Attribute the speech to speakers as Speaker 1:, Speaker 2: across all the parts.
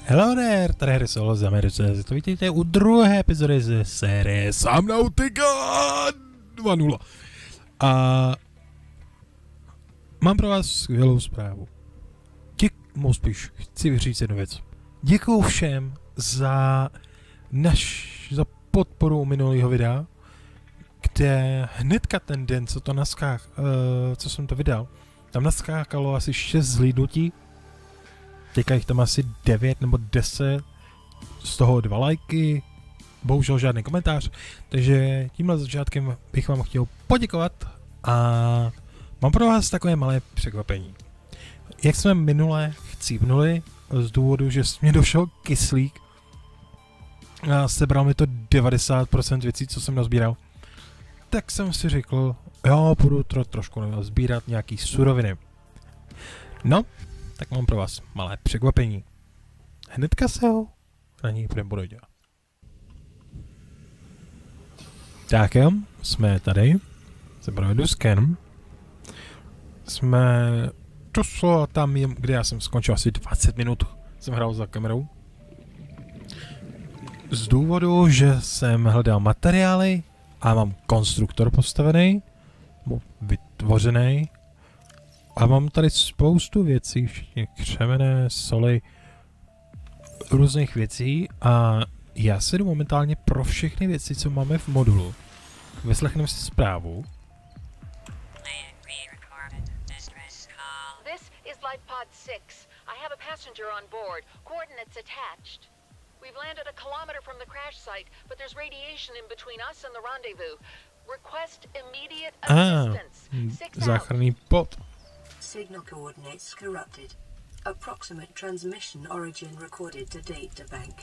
Speaker 1: Hello there, tady Hry Solo z Americe. To vítejte u druhé epizody ze série Subnautica 2.0. A mám pro vás skvělou zprávu. Spíš chci říct jednu věc. Děkuju všem za podporu minulého videa, kde hnedka ten den, co jsem to vydal, tam naskákalo asi 6 zhlídnutí. Teďka jich tam asi 9 nebo 10, z toho 2 lajky, bohužel žádný komentář, takže tímhle začátkem bych vám chtěl poděkovat a mám pro vás takové malé překvapení. Jak jsme minule chcípnuli z důvodu, že mě došel kyslík a sebral mi to 90% věcí, co jsem nazbíral, tak jsem si řekl, jo, budu trošku sbírat nějaký suroviny. No, tak mám pro vás malé překvapení. Hnedka se ho na něj budu dělat. Tak jo, jsme tady. Se provedu scan. Jsme došlo tam, kde já jsem skončil asi 20 minut. Jsem hrál za kamerou. Z důvodu, že jsem hledal materiály a mám konstruktor postavený, vytvořený. A mám tady spoustu věcí, všichni křemené, soli, různých věcí a já si jdu momentálně pro všechny věci, co máme v modulu. Vyslechneme si zprávu.
Speaker 2: This is Life Pod 6. I have a passenger on board. Coordinates attached. We've landed a kilometer from the crash site, but there's radiation in between us and the rendezvous. Request immediate assistance.
Speaker 1: Záchranný bod.
Speaker 3: Signal coordinates corrupted. Approximate transmission origin recorded to databank.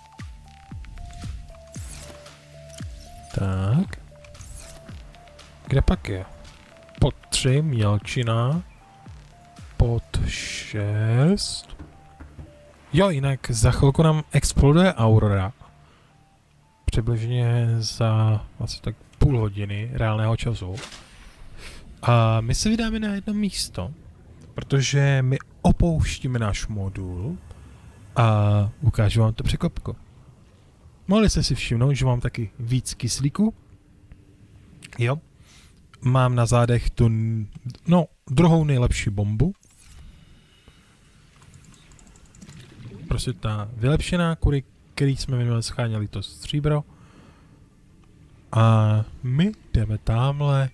Speaker 1: Tak. Kde pak je? Pod 3 mělčina. Pod 6. Jo, jinak za chvilku nám exploduje Aurora. Přibližně za asi tak půl hodiny reálného času. A my se vydáme na jedno místo, protože my opouštíme náš modul a ukážu vám to překvapko. Mohli jste si všimnout, že mám taky víc kyslíku? Jo. Mám na zádech tu, druhou nejlepší bombu. Prostě ta vylepšená, kvůli který jsme minule scháněli to stříbro. A my jdeme tamhle,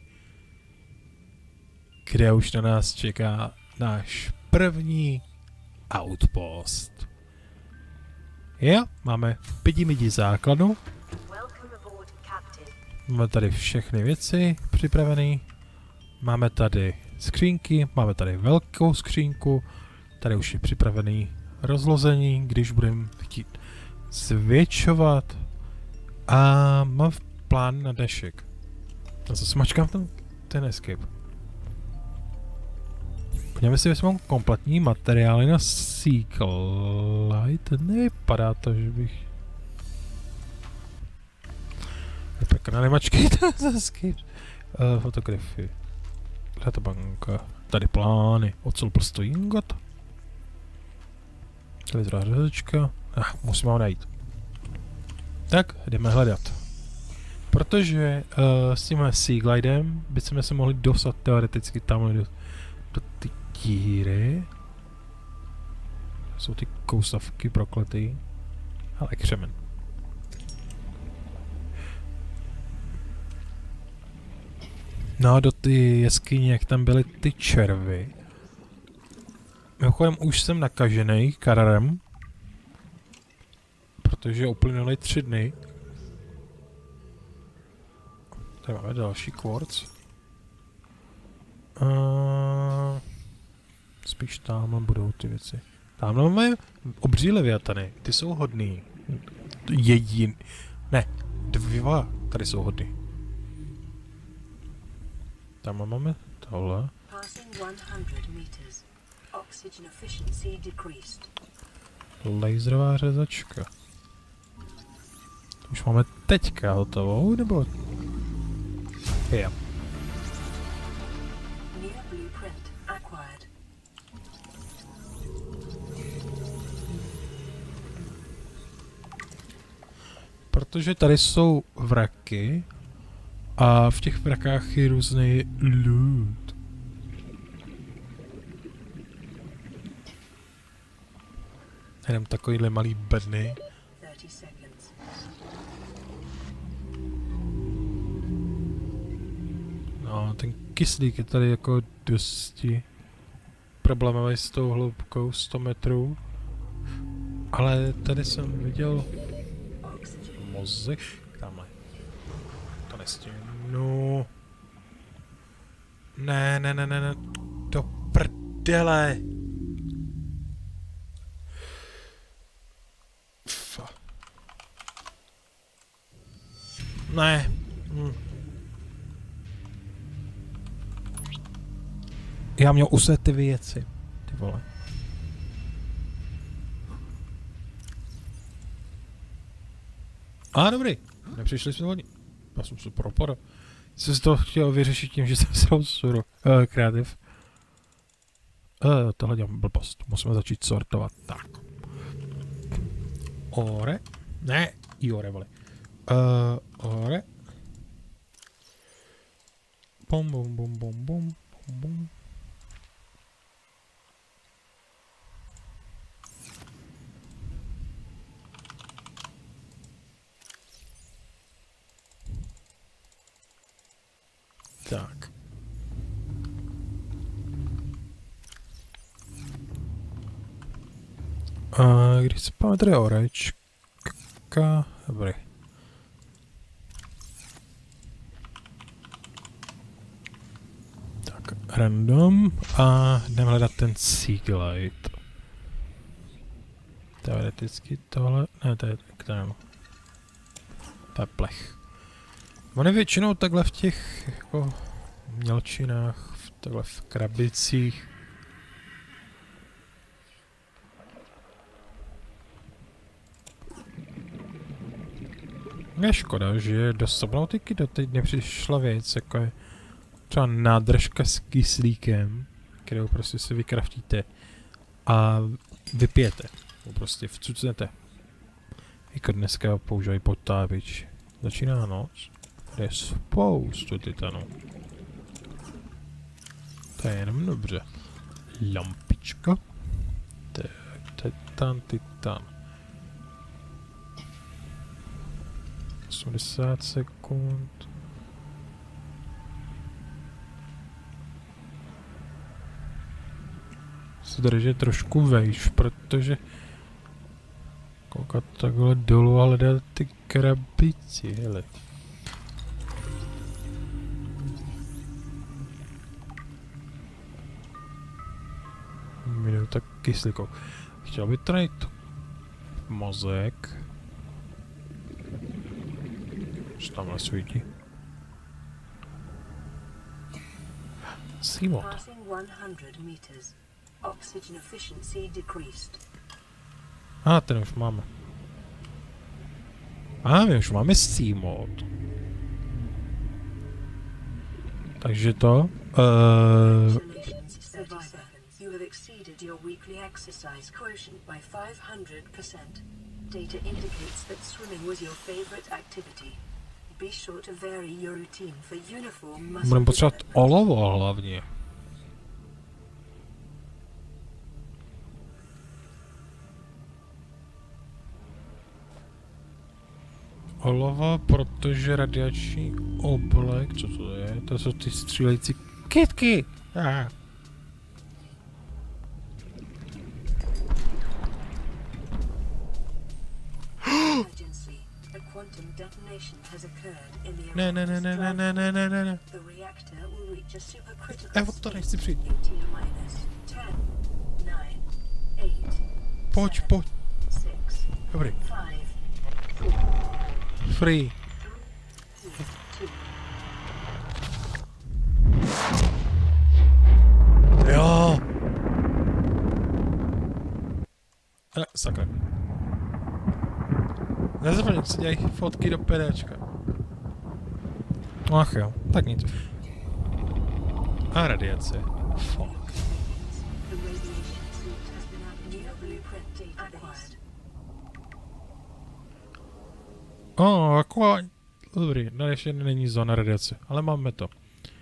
Speaker 1: kde už na nás čeká náš první outpost. Jo, máme pidi základu. Máme tady všechny věci připravené. Máme tady skřínky, máme tady velkou skřínku. Tady už je připravený rozlození, když budeme chtít zvětšovat. A mám plán na dnešek. A co smačkám tam? Ten escape. Podívejme si, jestli mám kompletní materiály na Seeklight. Nevypadá to, že bych... Tak nemačkejte za escape. Fotografie. Databanka. Tady plány. Ocel prostě ingot. Televizorá řezečka. Musím ho najít. Tak, jdeme hledat. Protože s tímhle Seaglidem bychom se mohli dostat teoreticky tamhle do ty díry. Jsou ty kousavky prokletý. Ale křemen. No a do ty jeskyně, jak tam byly ty červy. Mimochodem už jsem nakažený kararem. Protože uplynuly 3 dny. Tady máme další kvarc. Spíš tamhle budou ty věci. Tamhle máme obří leviatany. Ty jsou hodný. Ne, 2 tady jsou hodný. Tam máme tohle. Laserová řezačka. To už máme teďka hotovou, nebo? Jo. protože tady jsou vraky a v těch vrakách je různý loot. Jenom takovýhle malý bedny.
Speaker 3: 30 seconds.
Speaker 1: No, ten kyslík je tady jako dosti problémový s tou hloubkou 100 metrů. Ale tady jsem viděl mozek. Tamhle. To nestihnu. Ne. Do prdele. Ne. Já měl uset ty věci. Ty vole. Dobrý. Nepřišli jsme hodně. Já jsem se propadl. Jsem si to chtěl vyřešit tím, že jsem sral suru. Kreativ. Tohle dělám blbost. Musíme začít sortovat. Tak. Ore. Ne. Iore, vole. Ore. Bum. Tak. Když se máme tady orečka, dobrý. Tak, random a jdeme hledat ten Seaglide. Teoreticky tohle, ne, to je to je plech. On je většinou takhle v těch jako mělčinách, takhle v krabicích. Je škoda, že do Subnautiky doteď nepřišla věc, jako je třeba nádržka s kyslíkem, kterou prostě si vykraftíte a vypijete. Prostě vcucnete. Jako dneska používají potápěč. Začíná noc. Tady je spoustu titanů. To je jenom dobře. Lampička. Titan. 80 sekund. Se držet trošku vejš, protože koukat takhle dolů a hledat ty krabici, hele. Minuta kyslíku. Chtěl by to najít mozek. Co tamhle svítí? Seamod. Ten už máme. My už máme Seamod. Takže to...
Speaker 3: You have exceeded your weekly exercise quotient by 500%. Data indicates that swimming was your favorite activity. Be sure to vary your routine for uniform muscle
Speaker 1: budeme potřebovat olovo hlavně. Olovo, protože radiační oblek, co to je? To jsou ty střílející kytky! Ne. Evo, to nechci přijít. Pojď. Dobrý. Free. Jo. Sakra. Nezapomeň, si dělají fotky do PDčka. Ach jo, tak nic. A radiace. Fuck. Jako... Dobrý, no ještě není zóna radiace, ale máme to.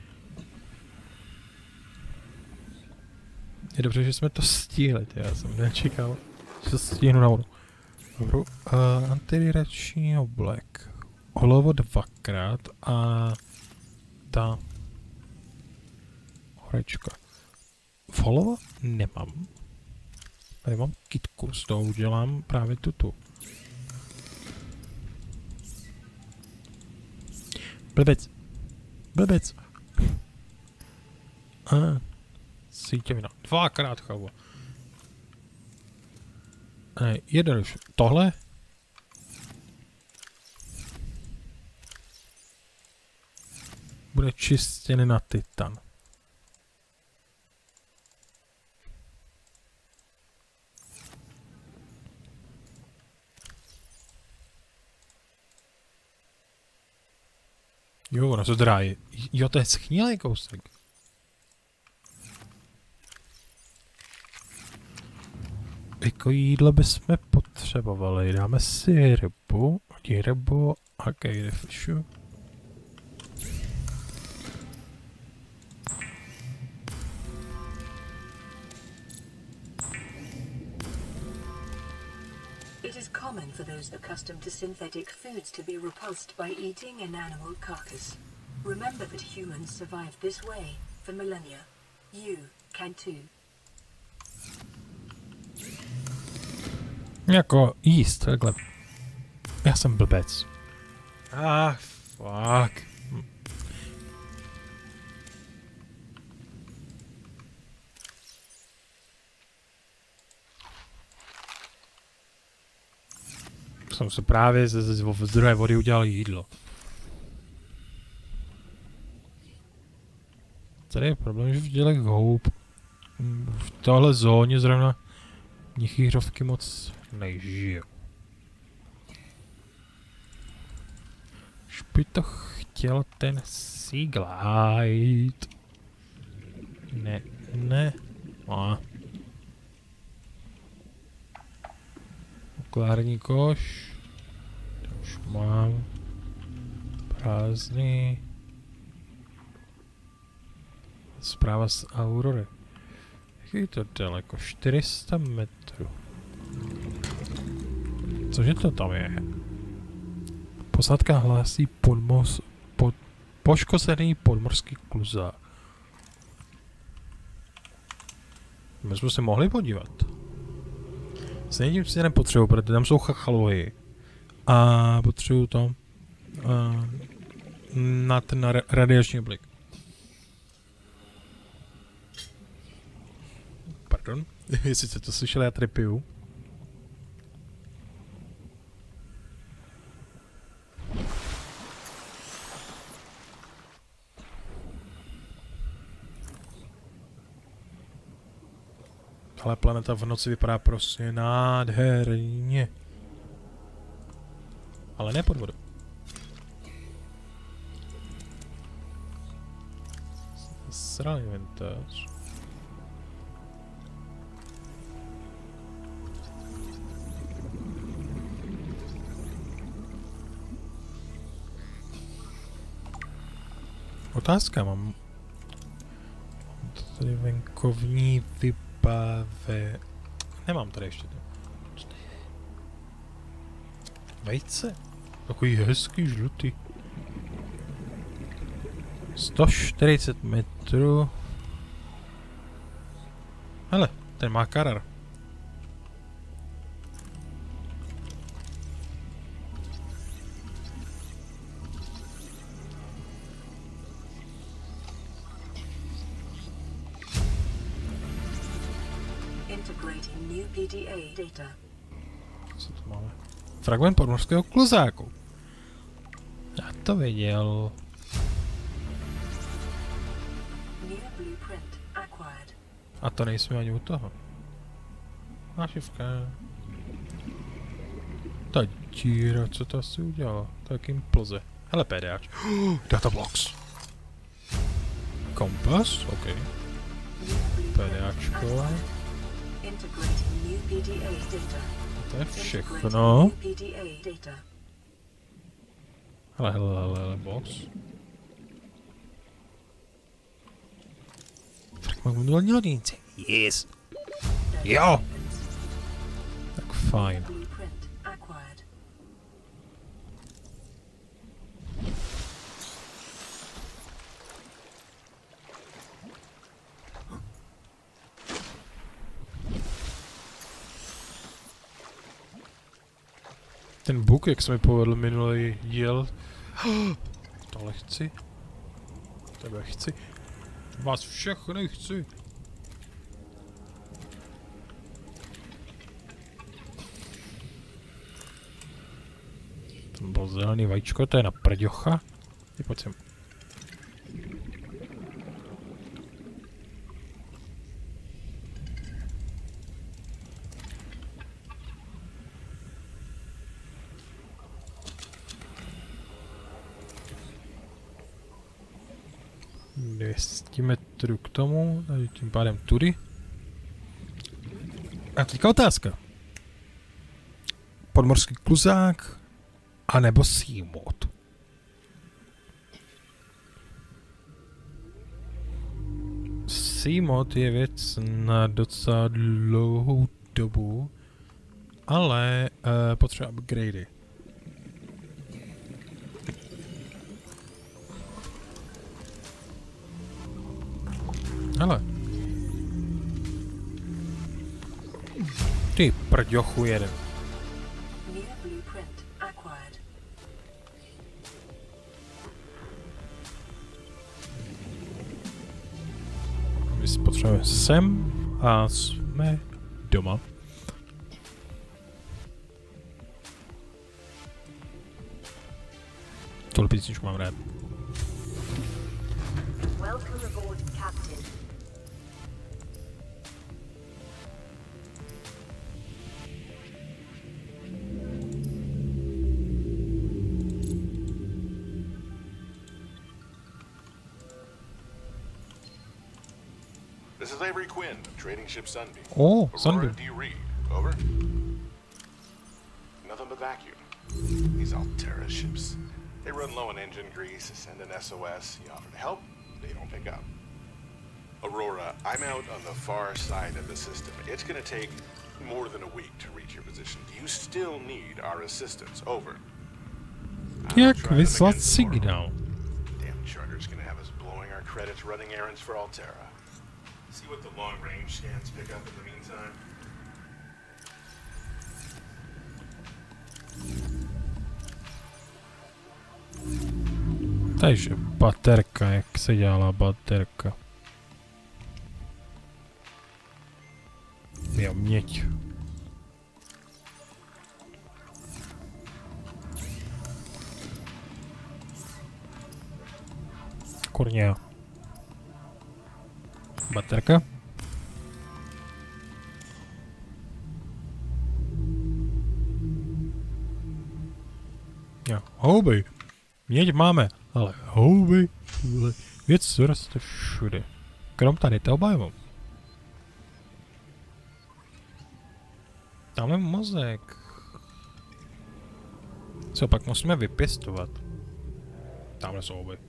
Speaker 1: Je dobře, že jsme to stihli, já jsem nečekal, že to stihnu na vodu. Dobru, antiradiační oblek. Olovo 2krát a ta horečka. Olovo nemám. Tady mám kitku, z toho udělám právě tuto. Blbec. Blbec. Sítěvina. 2krát chavo. Jednoduše. Tohle? Bude čistě na titan. Jo, ono se drájí. Jo, to je schnilý kousek. Jako jídlo bychom potřebovali. Dáme si rybu a kejdefišu.
Speaker 3: It is common for those accustomed to synthetic foods to be repulsed by eating an animal carcass. Remember that humans survived this way for millennia. You can too.
Speaker 1: Jako jíst, takhle. Já jsem blbec. Fuck. Jsem se právě ze zdroje vody udělal jídlo. Tady je problém, že v dělech houp v téhle zóně zrovna nichýřovky moc nežijou. Už by to chtěl ten Seaglide. Ne. Okulární koš. To už mám. Prázdný. Zpráva z Aurory. Jak je to daleko? 400 metrů. Cože to tam je? Posádka hlásí poškozený podmorský kluzák. My jsme se mohli podívat. S jedním si nepotřebuji, protože tam jsou chachaloji. A potřebuju to na ten radiační blik. Pardon, jestli jste to slyšeli, já tady piju. Ale planeta v noci vypadá prostě nádherně. Ale ne pod vodou. Sral inventář. Otázka mám. Tady venkovní vybave. Nemám tady ještě to. Vejce. Takový hezký žlutý. 140 metrů. Hele, ten má karar.
Speaker 3: Integrating new PDA data.
Speaker 1: Co to máme? Fragment podmorského kluzáku. Já to věděl.
Speaker 3: New blueprint acquired.
Speaker 1: A to nejsme ani u toho. Nášivka. Ta díra, co to asi udělala? Tak jim plze. Hele, PDAč. Datablocks. Kompas, OK. PDAčko.
Speaker 3: Integrating new PDA data.
Speaker 1: To je všechno. Hele, boss. Fragmentální loděnice. Yes. Jo. Tak fajn.
Speaker 3: Blueprint acquired.
Speaker 1: Ten buk, jak se mi povedl minulý díl. Tohle chci. Tebe chci. Vás všechny chci. Tam bylo zelený vajíčko, to je na prďocha. Pojď sem. Metrů k tomu, tady tím pádem tudy. A teďka otázka. Podmorský kluzák anebo Seamod? Seamod je věc na docela dlouhou dobu, ale potřeba upgradey. Hele. Ty prďochu jeden.
Speaker 3: New blueprint acquired.
Speaker 1: My si potřebujeme sem a jsme doma. Tohle písničku mám rád.
Speaker 4: Welcome aboard, Captain.
Speaker 5: This is Avery Quinn, trading ship Sunbeam.
Speaker 1: Oh,
Speaker 5: Aurora
Speaker 1: Sunbeam.
Speaker 5: D. Reed, over. Nothing but vacuum. These Altera ships. They run low on engine grease, send an SOS, you offer to help, they don't pick up. Aurora, I'm out on the far side of the system. It's gonna take more than a week to reach your position. Do you still need our assistance? Over.
Speaker 1: Jak vyslat signál?
Speaker 5: Damn charter's gonna have us blowing our credits running errands for Altera. See what the long-range scans pick up in the meantime.
Speaker 1: Takže baterka, jak se dělala baterka. Jo, měď. Kurně. Baterka. Jo, houby. Měď máme, ale houby, věc roste všude. Krom tady toho biomu. Tamhle mozek. Co pak musíme vypěstovat? Tamhle jsou houby.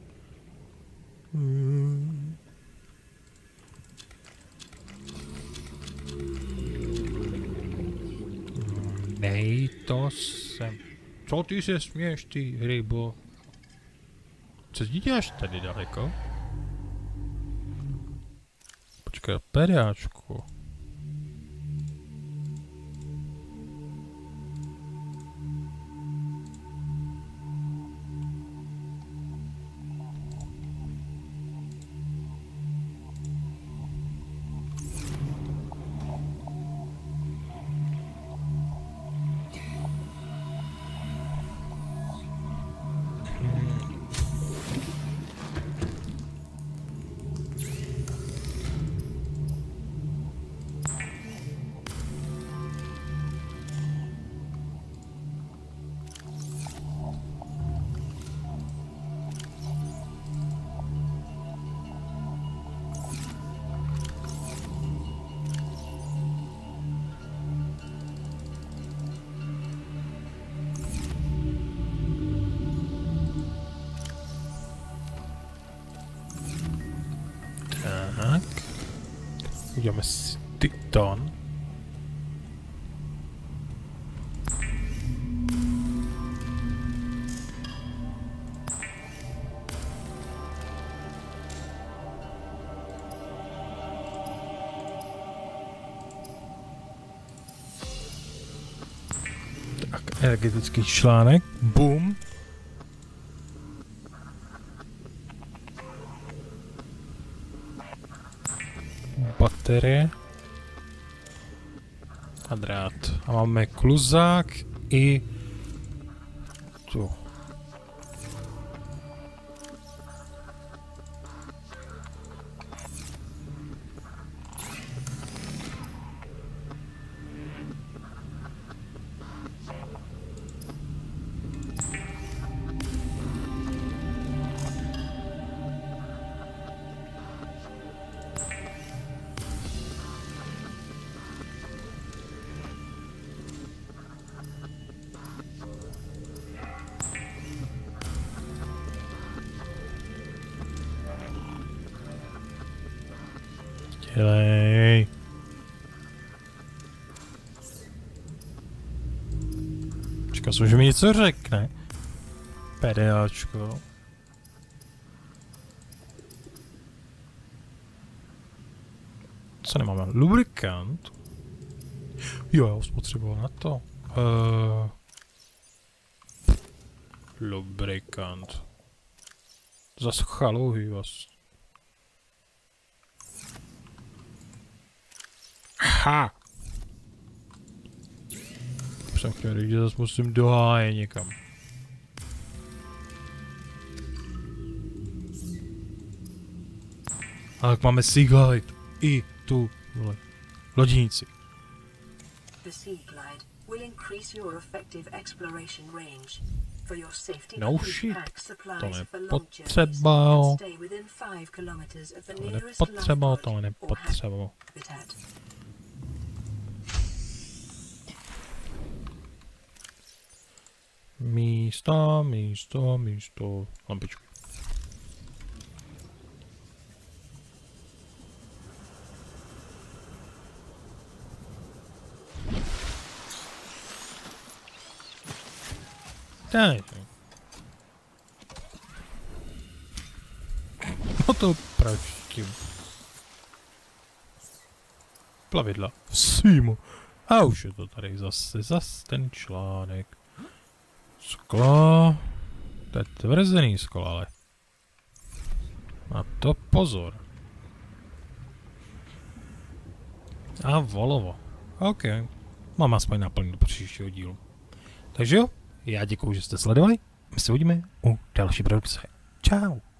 Speaker 1: Nej, to jsem... Co ty se směješ, ty rybo? Co ti děláš tady daleko? Počkej, pedáčku. Uděláme si Titan. Tak, energetický článek. Boom. Baterie. A drát. A máme kluzák i tu. Dělej. Čeká, že mi něco řekne. PDAčko. Co nemáme? Lubrikant. Jo, já už potřeboval na to. Lubrikant. Zas chalouhy vás. Ha! Jsem chtěl říct, že zase musím dohájet někam. A tak máme Seaglide. I tu, vole, loděnici.
Speaker 3: The Seaglide will increase your effective exploration range. For your safety,
Speaker 1: No shit.
Speaker 3: pack supplies
Speaker 1: To
Speaker 3: for long
Speaker 1: nepotřeba.
Speaker 3: journeys and stay within 5 kilometers of the
Speaker 1: To
Speaker 3: nearest
Speaker 1: nepotřeba,
Speaker 3: lifeboat
Speaker 1: to
Speaker 3: or
Speaker 1: nepotřeba.
Speaker 3: habitat.
Speaker 1: Místo. Lampičku. Daj. No to praštím. Plavidla. Simo. A už je to tady zase ten článek. Sklo. To je tvrzený sklo, ale. Na to pozor. A volovo. OK. Mám aspoň naplnit do příštího dílu. Takže jo, já děkuju, že jste sledovali. My se uvidíme u další produkce. Čau.